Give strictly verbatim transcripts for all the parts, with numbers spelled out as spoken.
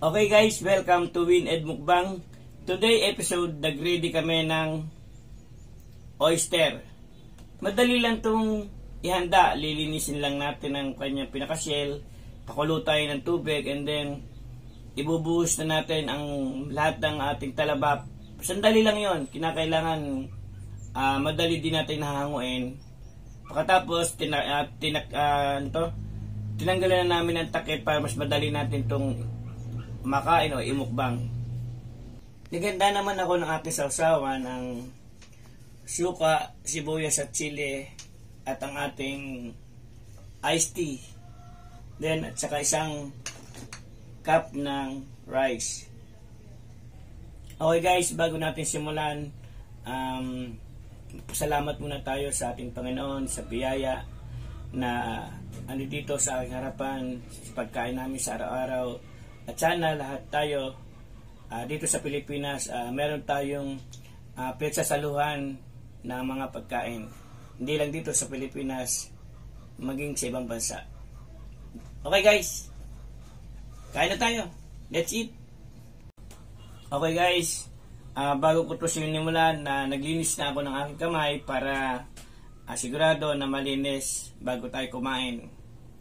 Okay guys, welcome to Win Ed Mukbang. Today episode, nag-ready kami ng oyster. Madali lang itong ihanda. Lilinisin lang natin ang kanyang pinaka-shell, pakulo tayo ng tubig, and then ibubuhos na natin ang lahat ng ating talaba. Sandali lang yon. Kinakailangan uh, madali din natin nahanguin. Pagkatapos, tina, uh, tina, uh, ito, tinanggalan na namin ang takip para mas madali natin itong makain o imukbang. Naganda naman ako ng ating sausawan ng suka, sibuyas at chili at ang ating iced tea. Then at saka isang cup ng rice. Okay guys, bago natin simulan, um, pasalamat muna tayo sa ating Panginoon sa biyaya na ano dito sa aking harapan, sa pagkain namin sa araw-araw. At sana lahat tayo uh, dito sa Pilipinas, uh, meron tayong uh, pinagsasaluhan ng mga pagkain. Hindi lang dito sa Pilipinas, maging sa ibang bansa. Okay guys, kain na tayo. Let's eat. Okay guys, uh, bago ko ito sinimulan, na uh, naglinis na ako ng aking kamay para uh, sigurado na malinis bago tayo kumain.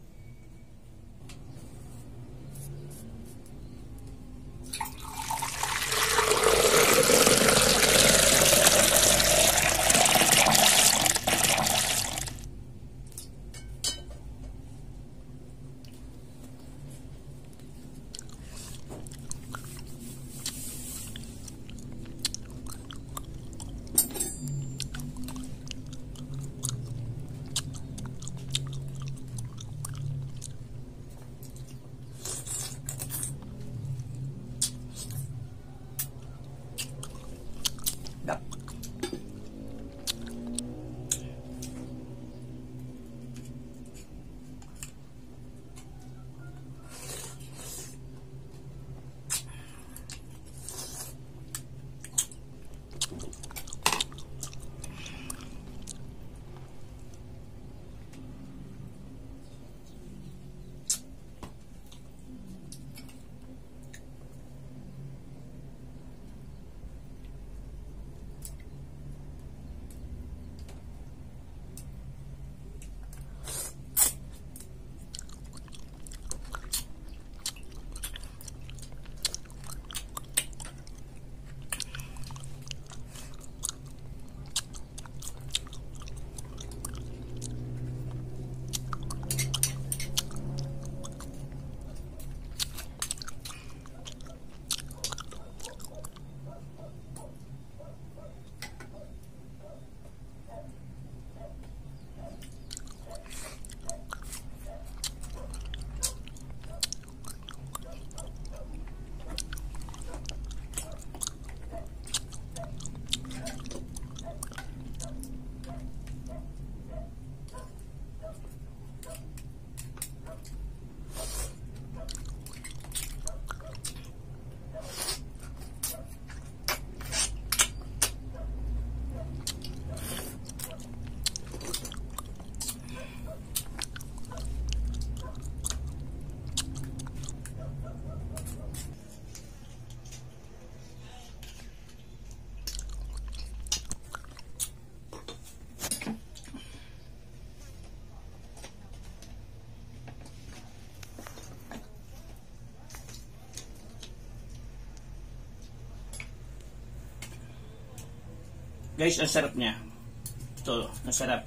Guys, ang sarap niya. Ito, ang sarap.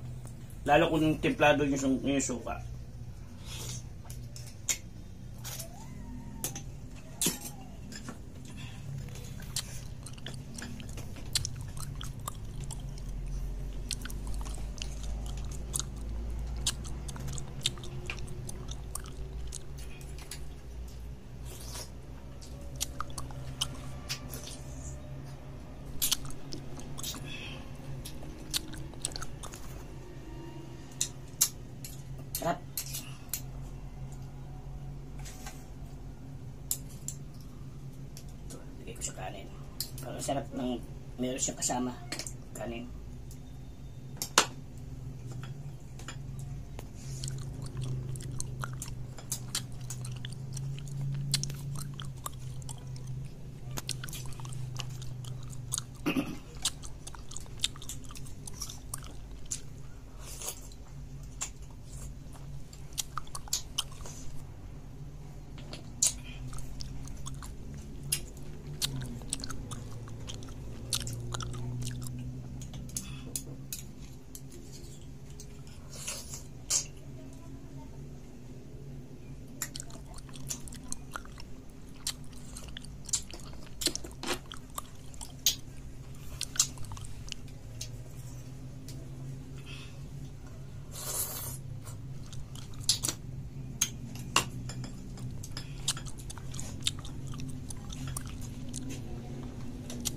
Lalo kung templado yung, yung suka. Sarap. Ito, lagay ko sa kanin. Parang sarap ng meron siyang kasama kanin.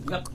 Yep.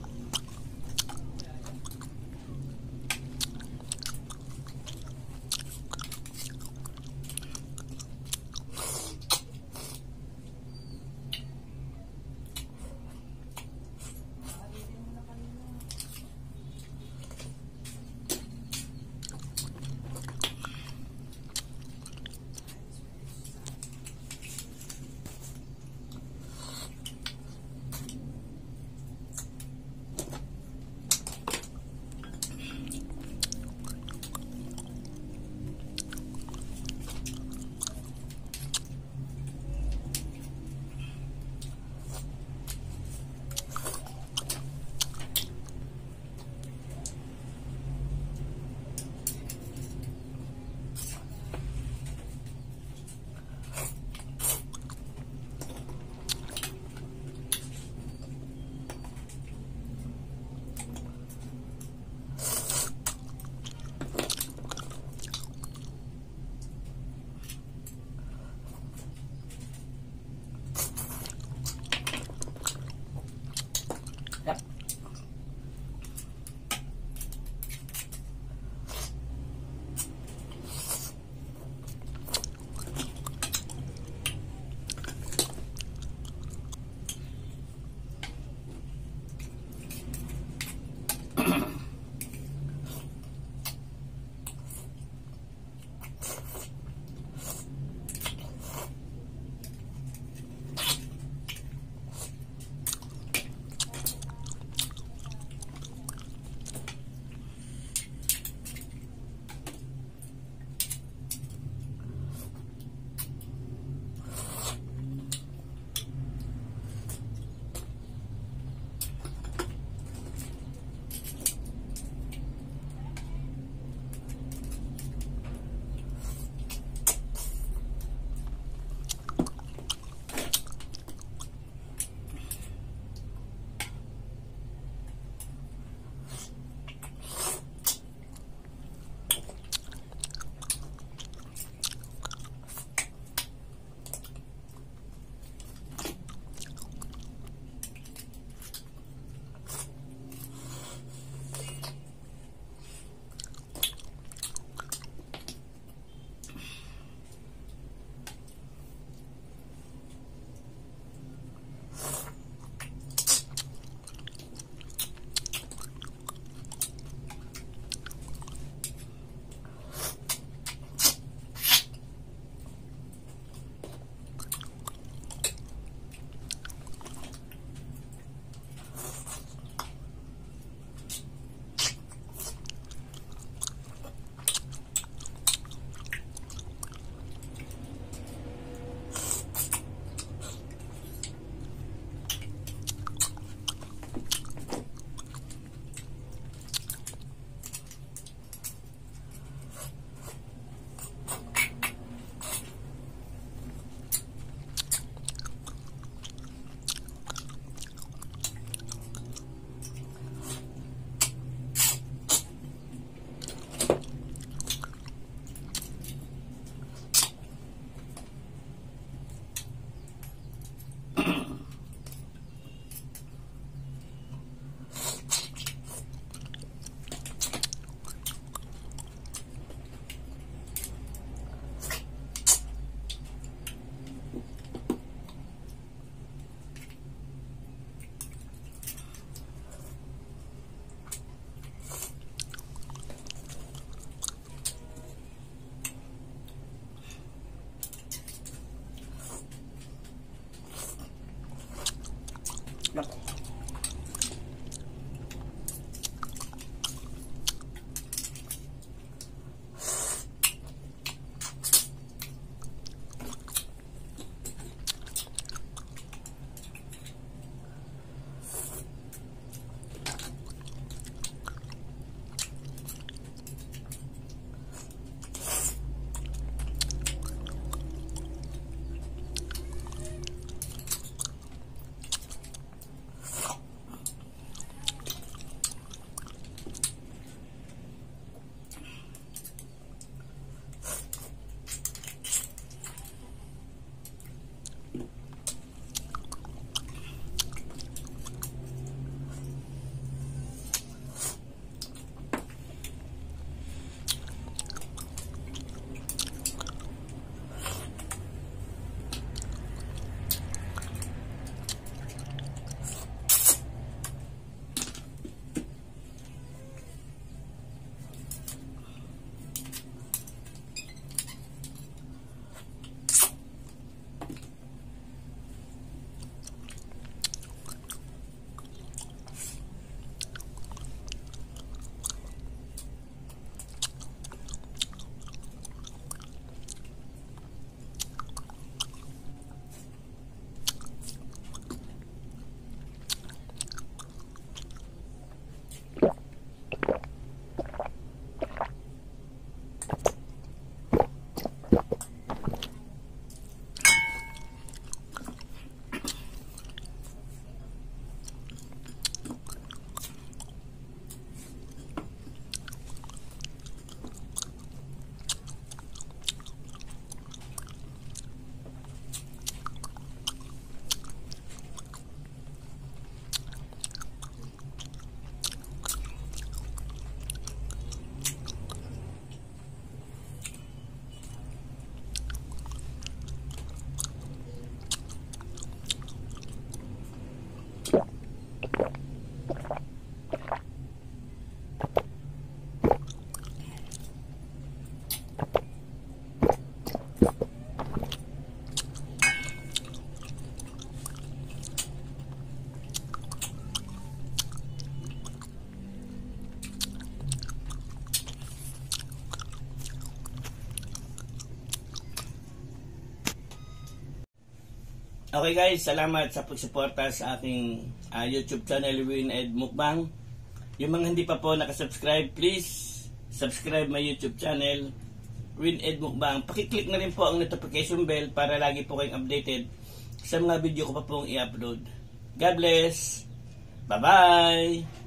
Okay guys, salamat sa pagsuporta sa aking uh, YouTube channel Win Ed Mukbang. Yung mga hindi pa po nakasubscribe, please subscribe my YouTube channel Win Ed Mukbang. Pakiclick na rin po ang notification bell para lagi po kayong updated sa mga video ko pa pong i-upload. God bless! Bye-bye!